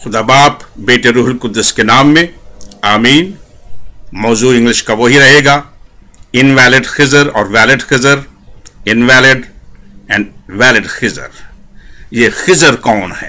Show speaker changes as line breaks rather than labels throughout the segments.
खुदा बाप बेटे रूहुल कुद्दस के नाम में आमीन। मौजू इंग्लिश का वही रहेगा, इनवैलिड खिजर और valid Khizar, invalid and valid Khizar. ये खिजर कौन है?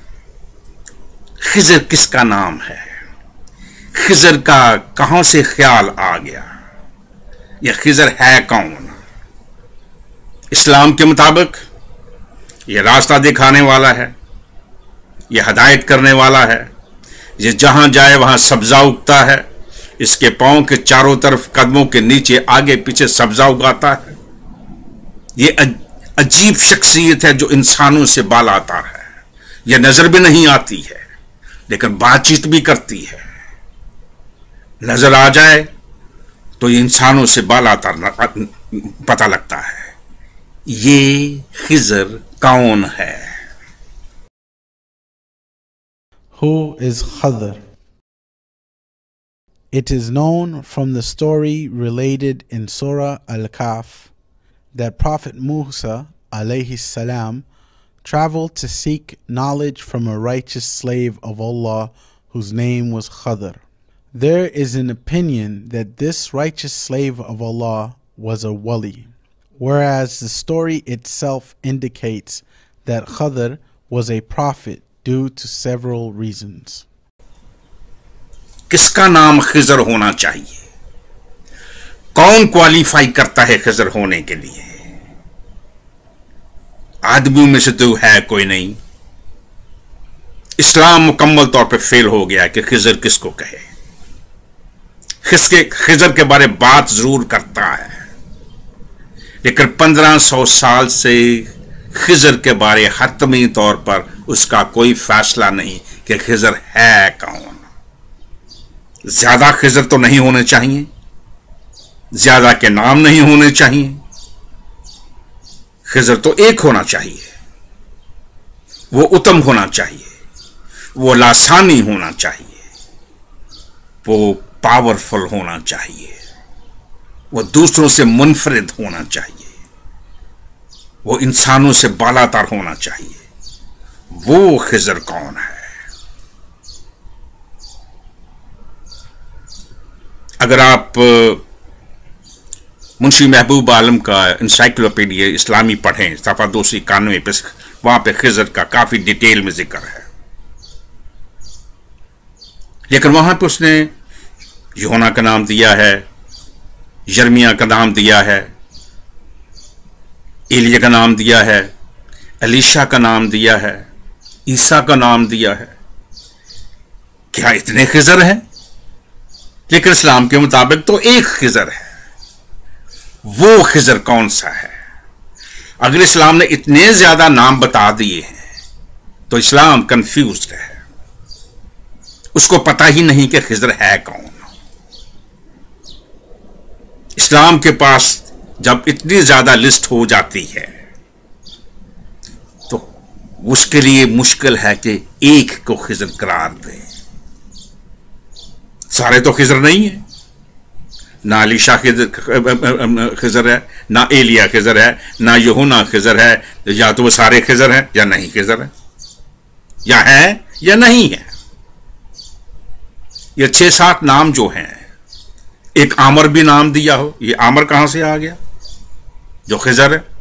खिजर किसका नाम है? खिजर का कहां से ख्याल आ गया? यह खिजर है कौन? इस्लाम के मुताबिक यह रास्ता दिखाने वाला है, यह हदायत करने वाला है। ये जहां जाए वहां सब्जा उगता है, इसके पांव के चारों तरफ कदमों के नीचे आगे पीछे सब्जा उगाता है। ये अजीब शख्सियत है जो इंसानों से बालातर है। यह नजर भी नहीं आती है लेकिन बातचीत भी करती है। नजर आ जाए तो ये इंसानों से बालातर पता लगता है। ये खिजर कौन है?
Who is Khadr? It is known from the story related in Surah Al-Kahf that Prophet Musa alayhi salam traveled to seek knowledge from a righteous slave of Allah whose name was Khadr. There is an opinion that this righteous slave of Allah was a wali, whereas the story itself indicates that Khadr was a prophet due to several reasons.
किसका नाम खिजर होना चाहिए? कौन qualify करता है खिजर होने के लिए? आदमियों में से तो है कोई नहीं। इस्लाम मुकम्मल तौर पे फेल हो गया कि खिजर किसको कहे। खिजर के बारे बात जरूर करता है लेकिन 1500 साल से खिजर के बारे हतमी तौर पर उसका कोई फैसला नहीं कि खिजर है कौन। ज्यादा खिजर तो नहीं होने चाहिए, ज्यादा के नाम नहीं होने चाहिए। खिजर तो एक होना चाहिए, वो उत्तम होना चाहिए, वो लासानी होना चाहिए, वो पावरफुल होना चाहिए, वो दूसरों से मुनफरिद होना चाहिए, वो इंसानों से बालातर होना चाहिए। वो खिजर कौन है? अगर आप मुंशी महबूब आलम का इंसाइक्लोपीडिया इस्लामी पढ़ें सफ़ा 291 पे, वहां पे खिजर का काफी डिटेल में जिक्र है। लेकिन वहां पे उसने यूहन्ना का नाम दिया है, यर्मिया का नाम दिया है, एलिया का नाम दिया है, एलीशा का नाम दिया है, ईसा का नाम दिया है। क्या इतने खिजर हैं? लेकिन इस्लाम के मुताबिक तो एक खिजर है। वो खिजर कौन सा है? अगर इस्लाम ने इतने ज्यादा नाम बता दिए हैं तो इस्लाम कंफ्यूज्ड है, उसको पता ही नहीं कि खिजर है कौन। इस्लाम के पास जब इतनी ज्यादा लिस्ट हो जाती है तो उसके लिए मुश्किल है कि एक को खिजर करार दे। सारे तो खिजर नहीं है, ना एलीशा खिजर है, ना एलिया खिजर है, ना यूहन्ना खिजर है। या तो वो सारे खिजर हैं या नहीं खिजर है, या है या नहीं है। ये 6-7 नाम जो हैं, एक आमर भी नाम दिया हो, ये आमर कहां से आ गया जो खिजर है?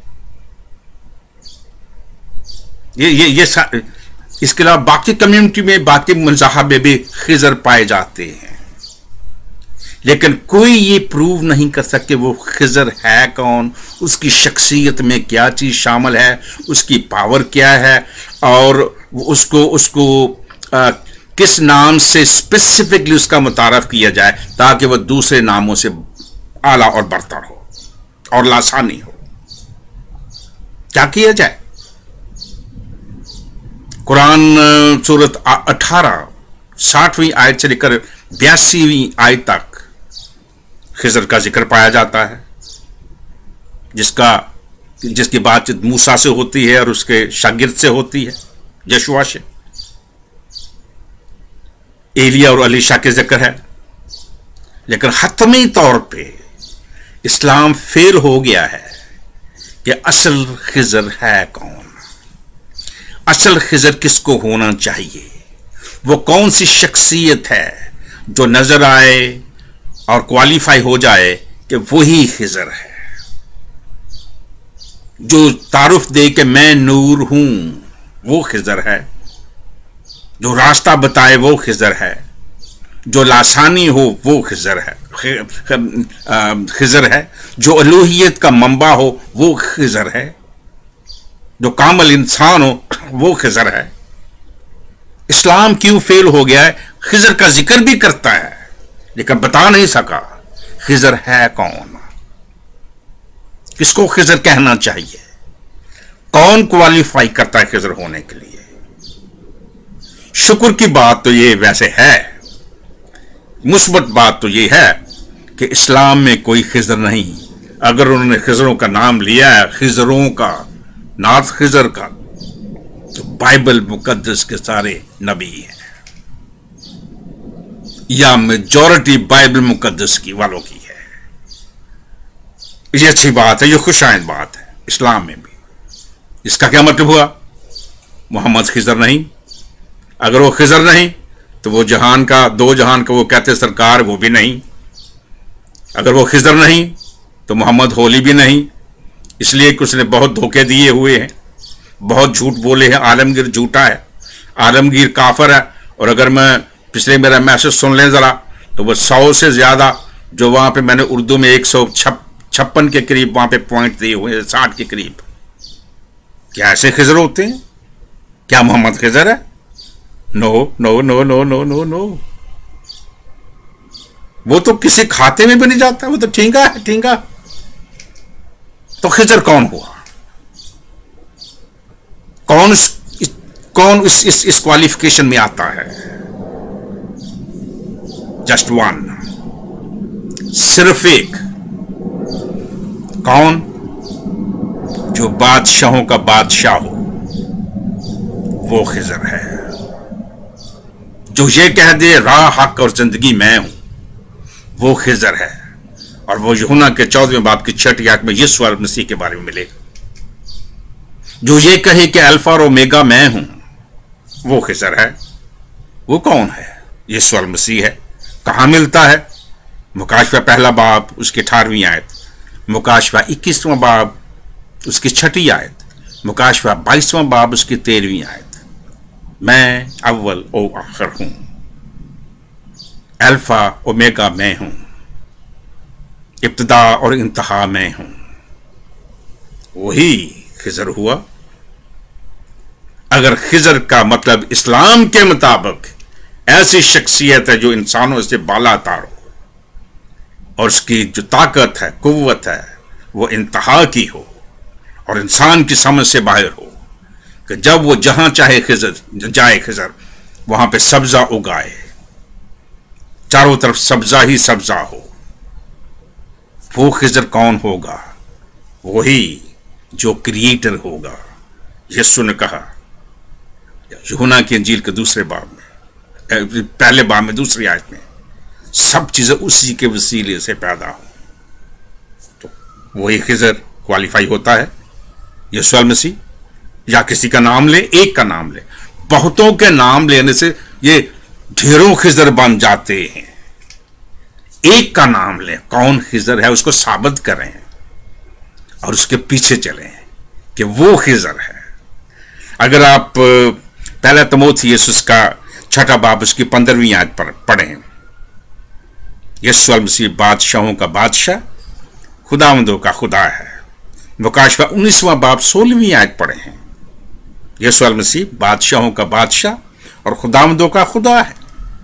ये इसके अलावा बाकी कम्युनिटी में, बाकी मज़ाहब में भी खिजर पाए जाते हैं, लेकिन कोई ये प्रूव नहीं कर सके वो खिजर है कौन, उसकी शख्सियत में क्या चीज शामिल है, उसकी पावर क्या है, और उसको किस नाम से स्पेसिफिकली उसका मुतारफ किया जाए ताकि वह दूसरे नामों से आला और बरतर हो और लासानी हो। क्या किया जाए? कुरान सूरत 18 60वीं आयत से लेकर 82वीं आयत तक खिजर का जिक्र पाया जाता है, जिसकी बातचीत मूसा से होती है और उसके शागिर्द से होती है, यशुआ से। एलिया और एलीशा के जिक्र है, लेकिन हतमी तौर पे इस्लाम फेल हो गया है कि असल खिजर है कौन, असल खिजर किसको होना चाहिए, वो कौन सी शख्सियत है जो नजर आए और क्वालिफाई हो जाए कि वही खिजर है, जो तारुफ दे कि मैं नूर हूं वो खिजर है, जो रास्ता बताए वो खिजर है, जो लासानी हो वो खिजर है, खिजर है, जो अलूहियत का मंबा हो वो खिजर है, जो कामल इंसान हो वो खिजर है। इस्लाम क्यों फेल हो गया है? खिजर का जिक्र भी करता है लेकिन बता नहीं सका खिजर है कौन, किसको खिजर कहना चाहिए, कौन क्वालिफाई करता है खिजर होने के लिए। शुक्र की बात तो ये वैसे है, मुस्बत बात तो ये है कि इस्लाम में कोई खिजर नहीं। अगर उन्होंने खिजरों का नाम लिया है, खिजरों का, नाथ खिजर का, तो बाइबल मुकद्दस के सारे नबी हैं या मेजॉरिटी बाइबल मुकद्दस की वालों की है। ये अच्छी बात है, ये खुशाइंद बात है इस्लाम में भी। इसका क्या मतलब हुआ? मोहम्मद खिजर नहीं। अगर वो खिजर नहीं तो वो जहान का, दो जहान का वो कहते सरकार, वो भी नहीं। अगर वो खिजर नहीं तो मोहम्मद होली भी नहीं। इसलिए कि उसने बहुत धोखे दिए हुए हैं, बहुत झूठ बोले हैं। आलमगीर झूठा है, आलमगीर काफर है। और अगर मैं पिछले मेरा मैसेज सुन लें ज़रा, तो वो 100 से ज़्यादा जो वहाँ पे मैंने उर्दू में 156 के करीब वहाँ पे पॉइंट दिए हुए हैं, 60 के करीब। क्या ऐसे खिजर होते हैं? क्या मोहम्मद खिजर है? No no no no no no no. वो तो किसी खाते में भी नहीं जाता, वो तो ठींगा है, ठींगा। तो खिजर कौन हुआ? कौन इस क्वालिफिकेशन में आता है? जस्ट वन, सिर्फ एक। कौन? जो बादशाहों का बादशाह हो वो खिजर है। जो ये कह दे राह हक और जिंदगी मैं हूं वो खिजर है। और वो यूहन्ना के 14वें बाब की 6ठी आयत में यीशु मसीह के बारे में मिले। जो ये कहे कि अल्फा और ओमेगा मैं हूं वो खिजर है। वो कौन है? यीशु मसीह है। कहां मिलता है? मुकाशवा पहला बाब उसकी 18वीं आयत, मुकाशवा 21वां बाब उसकी 6ठी आयत, मुकाशवा 22वां बाब उसकी 13वीं आयत। मैं अव्वल ओ आखिर हूं, अल्फा ओमेगा मैं हूं, इब्तिदा और इंतहा मैं हूं। वही खिजर हुआ। अगर खिजर का मतलब इस्लाम के मुताबिक ऐसी शख्सियत है जो इंसानों से बालातर हो और उसकी जो ताकत है, कुव्वत है, वो इंतहा की हो और इंसान की समझ से बाहर हो, कि जब वो जहां चाहे खिजर जाए, खिजर वहां पे सब्जा उगाए, चारों तरफ सब्जा ही सब्जा हो। वो खिजर कौन होगा? वही जो क्रिएटर होगा। यीशु ने कहा यूहन्ना की इंजील के दूसरे बाब में, पहले बाब में दूसरी आयत में, सब चीजें उसी के वसीले से पैदा हो। तो वही खिजर क्वालिफाई होता है। यीशु मसीह, या किसी का नाम ले, एक का नाम ले, बहुतों के नाम लेने से ये ढेरों खिजर बन जाते हैं। एक का नाम ले, कौन खिजर है उसको साबित करें और उसके पीछे चलें कि वो खिजर है। अगर आप पहला तीमुथियुस का 6ठा बाब उसकी 15वीं आयत पर पढ़ें, यीशु मसीह बादशाहों का बादशाह, खुदावंदों का खुदा है। मुकाशवा 19वां बाब 16वीं आयत पढ़ें, यीशु मसीह बादशाहों का बादशाह और खुदावंदों का खुदा है।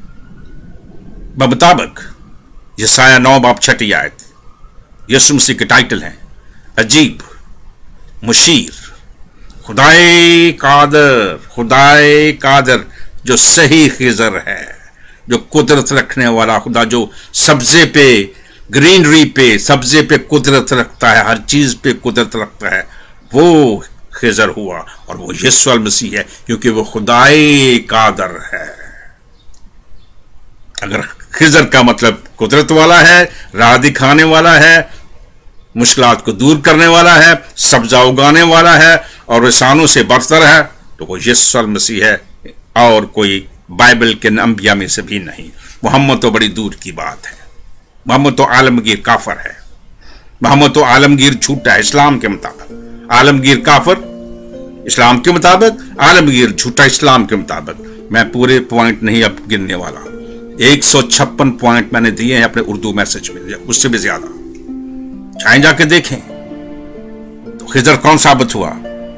मुताबिक यसाया 9 बाब 6ठी आयत, यीशु मसीह के टाइटल हैं अजीब, मुशीर, खुदाए कादर, खुदाए कादर, जो सही खिजर है, जो कुदरत रखने वाला खुदा, जो सब्जे पे, ग्रीनरी पे, सब्जे पे कुदरत रखता है, हर चीज पे कुदरत रखता है, वो खिजर हुआ। और वो यीशु मसीह है, क्योंकि वो खुदाए कादर है। अगर खिजर का मतलब कुदरत वाला है, राह दिखाने वाला है, मुश्किलात को दूर करने वाला है, सब्जा उगाने वाला है और इंसानों से बरतर है, तो वो यीशु मसीह है और कोई बाइबल के अंबिया में से भी नहीं। मोहम्मद तो बड़ी दूर की बात है। मोहम्मद तो आलमगीर काफर है। मोहम्मद तो आलमगीर झूठा है इस्लाम के मुताबिक। आलमगीर काफर इस्लाम के मुताबिक, आलमगीर झूठा इस्लाम के मुताबिक। मैं पूरे पॉइंट नहीं अब गिनने वाला, 156 पॉइंट मैंने दिए हैं अपने उर्दू मैसेज में, उससे भी ज्यादा। चाहे जाके देखें। तो खिजर कौन साबित हुआ?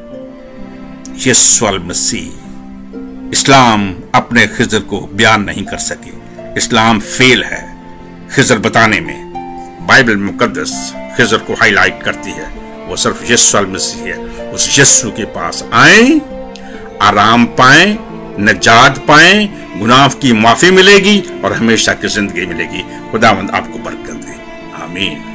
यीशु मसीह। इस्लाम अपने खिजर को बयान नहीं कर सके। इस्लाम फेल है खिजर बताने में। बाइबल मुकद्दस खिजर को हाईलाइट करती है, वो सिर्फ यीशु मसीह है। उस यीशु के पास आए, आराम पाएं, नजात पाएं, गुनाह की माफी मिलेगी और हमेशा की जिंदगी मिलेगी। खुदावंद आपको बरकत दे। आमीन।